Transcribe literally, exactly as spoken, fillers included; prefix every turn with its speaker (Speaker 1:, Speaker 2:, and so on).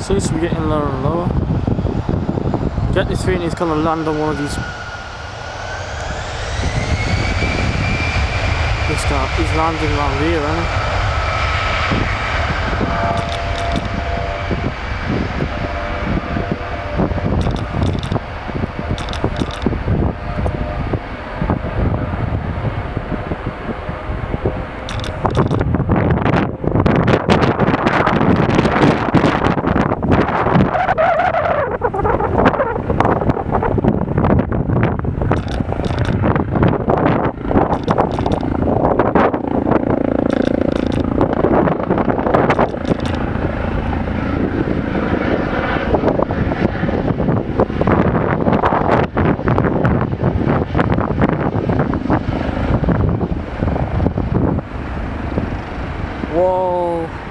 Speaker 1: Seems to be getting lower and lower. Get this feeling he's gonna land on one of these. This guy, he's landing around here, isn't he? Whoa.